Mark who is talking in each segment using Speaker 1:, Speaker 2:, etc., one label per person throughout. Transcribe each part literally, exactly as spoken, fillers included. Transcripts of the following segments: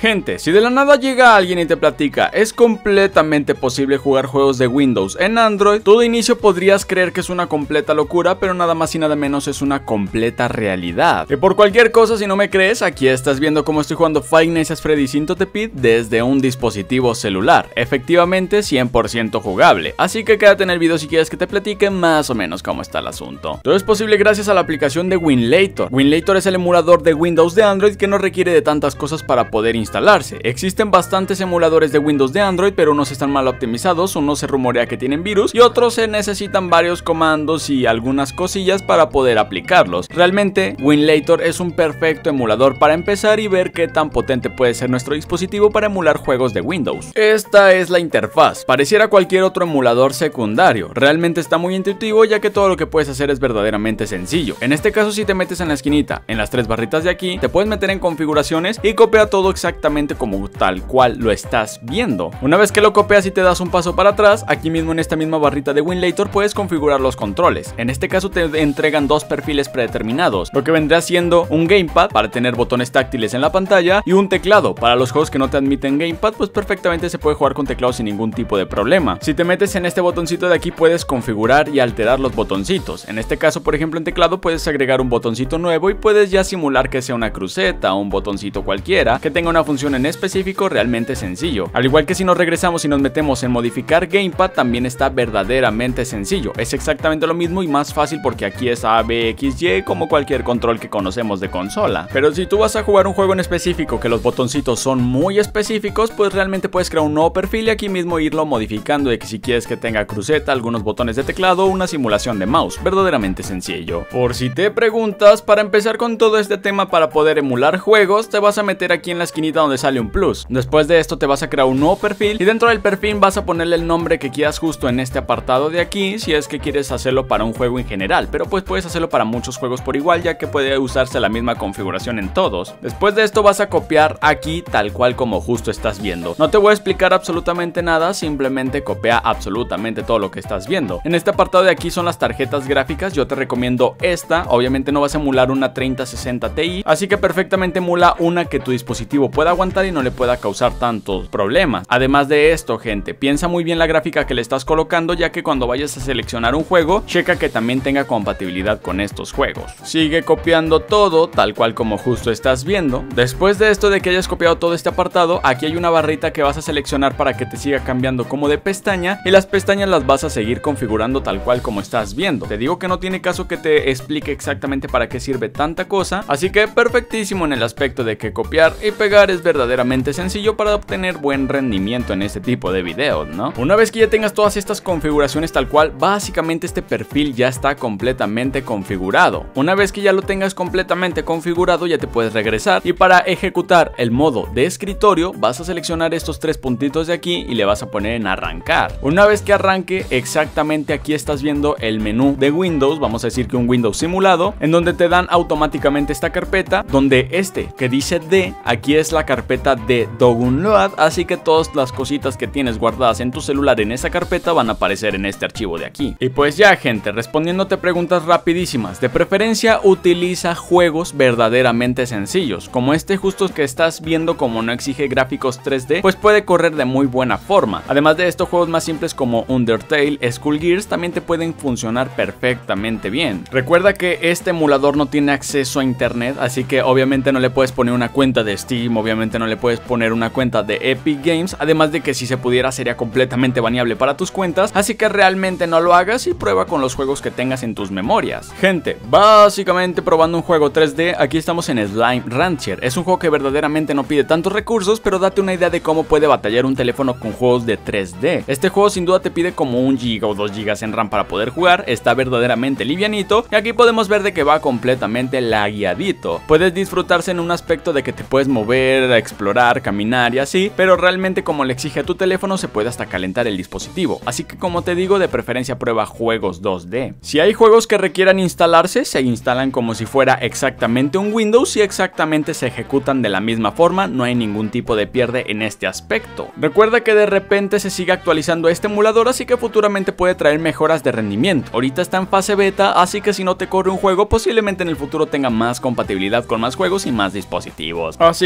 Speaker 1: Gente, si de la nada llega alguien y te platica, es completamente posible jugar juegos de Windows en Android, tú de inicio podrías creer que es una completa locura, pero nada más y nada menos es una completa realidad. Y por cualquier cosa, si no me crees, aquí estás viendo cómo estoy jugando Five Nights at Freddy's Synthontipede desde un dispositivo celular. Efectivamente, cien por ciento jugable. Así que quédate en el video si quieres que te platique más o menos cómo está el asunto. Todo es posible gracias a la aplicación de Winlator. Winlator es el emulador de Windows de Android que no requiere de tantas cosas para poder instalarse. Existen bastantes emuladores de Windows de Android, pero unos están mal optimizados, unos se rumorea que tienen virus y otros se necesitan varios comandos y algunas cosillas para poder aplicarlos. Realmente, Winlator es un perfecto emulador para empezar y ver qué tan potente puede ser nuestro dispositivo para emular juegos de Windows. Esta es la interfaz. Pareciera cualquier otro emulador secundario. Realmente está muy intuitivo, ya que todo lo que puedes hacer es verdaderamente sencillo. En este caso, si te metes en la esquinita, en las tres barritas de aquí, te puedes meter en configuraciones y copia todo exactamente como tal cual lo estás viendo. Una vez que lo copias y te das un paso para atrás, aquí mismo en esta misma barrita de Winlator puedes configurar los controles. En este caso te entregan dos perfiles predeterminados, lo que vendrá siendo un gamepad para tener botones táctiles en la pantalla y un teclado. Para los juegos que no te admiten gamepad, pues perfectamente se puede jugar con teclado sin ningún tipo de problema. Si te metes en este botoncito de aquí, puedes configurar y alterar los botoncitos. En este caso, por ejemplo, en teclado puedes agregar un botoncito nuevo y puedes ya simular que sea una cruceta o un botoncito cualquiera que tenga una función en específico realmente sencillo. Al igual que si nos regresamos y nos metemos en modificar gamepad, también está verdaderamente sencillo. Es exactamente lo mismo y más fácil porque aquí es A, B, X, Y como cualquier control que conocemos de consola. Pero si tú vas a jugar un juego en específico que los botoncitos son muy específicos, pues realmente puedes crear un nuevo perfil y aquí mismo irlo modificando de que si quieres que tenga cruceta, algunos botones de teclado o una simulación de mouse. Verdaderamente sencillo. Por si te preguntas, para empezar con todo este tema para poder emular juegos, te vas a meter aquí en la esquinita donde sale un plus. Después de esto te vas a crear un nuevo perfil y dentro del perfil vas a ponerle el nombre que quieras justo en este apartado de aquí, si es que quieres hacerlo para un juego en general, pero pues puedes hacerlo para muchos juegos por igual, ya que puede usarse la misma configuración en todos. Después de esto vas a copiar aquí tal cual como justo estás viendo. No te voy a explicar absolutamente nada, simplemente copia absolutamente todo lo que estás viendo. En este apartado de aquí son las tarjetas gráficas, yo te recomiendo esta. Obviamente no vas a emular una treinta sesenta Ti, así que perfectamente emula una que tu dispositivo pueda aguantar y no le pueda causar tantos problemas. Además de esto, gente, piensa muy bien la gráfica que le estás colocando, ya que cuando vayas a seleccionar un juego, checa que también tenga compatibilidad con estos juegos. Sigue copiando todo tal cual como justo estás viendo. Después de esto de que hayas copiado todo este apartado, aquí hay una barrita que vas a seleccionar para que te siga cambiando como de pestaña y las pestañas las vas a seguir configurando tal cual como estás viendo. Te digo que no tiene caso que te explique exactamente para qué sirve tanta cosa, así que perfectísimo en el aspecto de que copiar y pegar es verdaderamente sencillo para obtener buen rendimiento en este tipo de videos, ¿no? Una vez que ya tengas todas estas configuraciones tal cual, básicamente este perfil ya está completamente configurado. Una vez que ya lo tengas completamente configurado, ya te puedes regresar y para ejecutar el modo de escritorio vas a seleccionar estos tres puntitos de aquí y le vas a poner en arrancar. Una vez que arranque, exactamente aquí estás viendo el menú de Windows, vamos a decir que un Windows simulado, en donde te dan automáticamente esta carpeta, donde este que dice D, aquí es la carpeta de download, así que todas las cositas que tienes guardadas en tu celular en esa carpeta van a aparecer en este archivo de aquí. Y pues ya, gente, respondiéndote preguntas rapidísimas, de preferencia utiliza juegos verdaderamente sencillos, como este justo que estás viendo, como no exige gráficos tres D, pues puede correr de muy buena forma. Además de esto, juegos más simples como Undertale, Skullgirls también te pueden funcionar perfectamente bien. Recuerda que este emulador no tiene acceso a internet, así que obviamente no le puedes poner una cuenta de Steam, obviamente no le puedes poner una cuenta de Epic Games, además de que si se pudiera sería completamente baneable para tus cuentas, así que realmente no lo hagas y prueba con los juegos que tengas en tus memorias. Gente, básicamente probando un juego tres D, aquí estamos en Slime Rancher. Es un juego que verdaderamente no pide tantos recursos, pero date una idea de cómo puede batallar un teléfono con juegos de tres D. Este juego sin duda te pide como un giga o dos gigas en RAM para poder jugar, está verdaderamente livianito y aquí podemos ver de que va completamente lagueadito. Puedes disfrutarse en un aspecto de que te puedes mover, explorar, caminar y así, pero realmente como le exige a tu teléfono se puede hasta calentar el dispositivo, así que como te digo, de preferencia prueba juegos dos D. Si hay juegos que requieran instalarse, se instalan como si fuera exactamente un Windows y exactamente se ejecutan de la misma forma, no hay ningún tipo de pierde en este aspecto. Recuerda que de repente se sigue actualizando este emulador, así que futuramente puede traer mejoras de rendimiento. Ahorita está en fase beta, así que si no te corre un juego, posiblemente en el futuro tenga más compatibilidad con más juegos y más dispositivos. Así que, gente,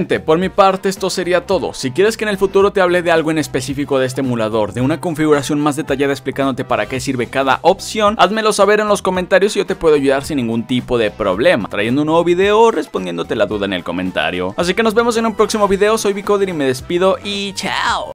Speaker 1: gente, por mi parte esto sería todo. Si quieres que en el futuro te hable de algo en específico de este emulador, de una configuración más detallada explicándote para qué sirve cada opción, házmelo saber en los comentarios y yo te puedo ayudar sin ningún tipo de problema, trayendo un nuevo video o respondiéndote la duda en el comentario. Así que nos vemos en un próximo video, soy Vicoder y me despido y chao.